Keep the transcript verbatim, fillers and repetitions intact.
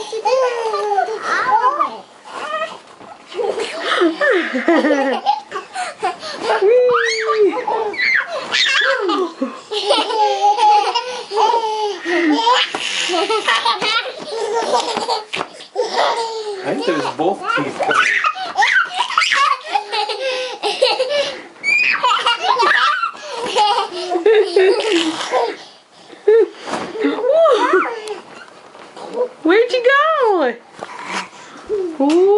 I think there's both teeth coming. Where'd you go? Ooh.